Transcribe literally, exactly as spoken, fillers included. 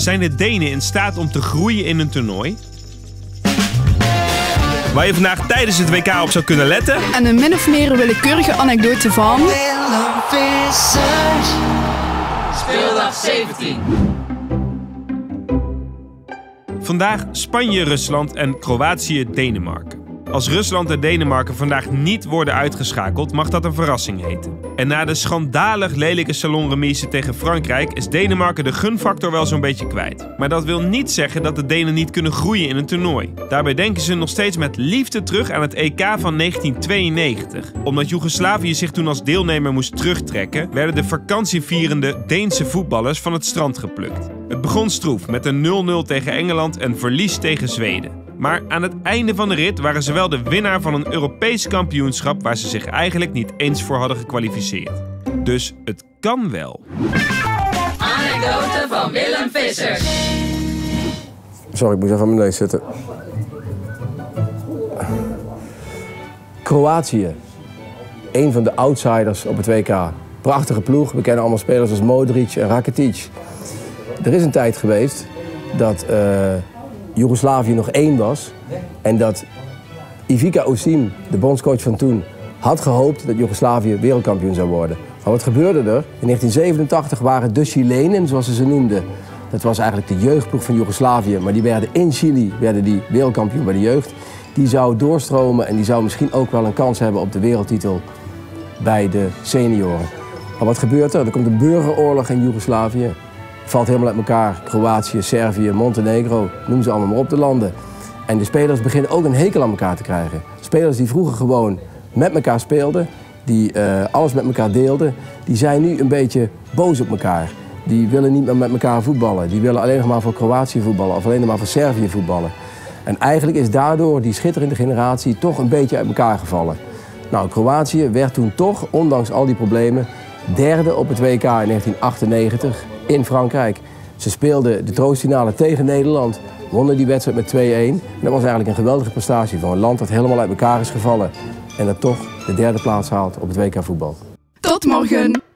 Zijn de Denen in staat om te groeien in een toernooi? Waar je vandaag tijdens het W K op zou kunnen letten. En een min of meer willekeurige anekdote van... Willem Vissers. Speeldag zeventien. Vandaag Spanje, Rusland en Kroatië, Denemarken. Als Rusland en Denemarken vandaag niet worden uitgeschakeld, mag dat een verrassing heten. En na de schandalig lelijke salonremise tegen Frankrijk is Denemarken de gunfactor wel zo'n beetje kwijt. Maar dat wil niet zeggen dat de Denen niet kunnen groeien in een toernooi. Daarbij denken ze nog steeds met liefde terug aan het E K van negentien tweeënnegentig. Omdat Joegoslavië zich toen als deelnemer moest terugtrekken, werden de vakantievierende Deense voetballers van het strand geplukt. Het begon stroef met een nul nul tegen Engeland en verlies tegen Zweden. Maar aan het einde van de rit waren ze wel de winnaar van een Europees kampioenschap waar ze zich eigenlijk niet eens voor hadden gekwalificeerd. Dus het kan wel. Anekdote van Willem Vissers. Sorry, ik moet even aan mijn neus zitten. Kroatië. Een van de outsiders op het W K. Prachtige ploeg. We kennen allemaal spelers als Modric en Rakitic. Er is een tijd geweest dat uh, Joegoslavië nog één was. En dat Ivica Osim, de bondscoach van toen, had gehoopt dat Joegoslavië wereldkampioen zou worden. Maar wat gebeurde er? In negentien zevenentachtig waren de Chilenen, zoals ze ze noemden. Dat was eigenlijk de jeugdploeg van Joegoslavië. Maar die werden in Chili werden die wereldkampioen bij de jeugd. Die zou doorstromen en die zou misschien ook wel een kans hebben op de wereldtitel bij de senioren. Maar wat gebeurt er? Er komt een burgeroorlog in Joegoslavië. Valt helemaal uit elkaar. Kroatië, Servië, Montenegro, noem ze allemaal maar op de landen. En de spelers beginnen ook een hekel aan elkaar te krijgen. Spelers die vroeger gewoon met elkaar speelden, die uh, alles met elkaar deelden, die zijn nu een beetje boos op elkaar. Die willen niet meer met elkaar voetballen. Die willen alleen nog maar voor Kroatië voetballen of alleen nog maar voor Servië voetballen. En eigenlijk is daardoor die schitterende generatie toch een beetje uit elkaar gevallen. Nou, Kroatië werd toen toch, ondanks al die problemen, derde op het W K in negentien achtennegentig in Frankrijk. Ze speelden de troostfinale tegen Nederland, wonnen die wedstrijd met twee-een. En dat was eigenlijk een geweldige prestatie van een land dat helemaal uit elkaar is gevallen. En dat toch de derde plaats haalt op het W K voetbal. Tot morgen!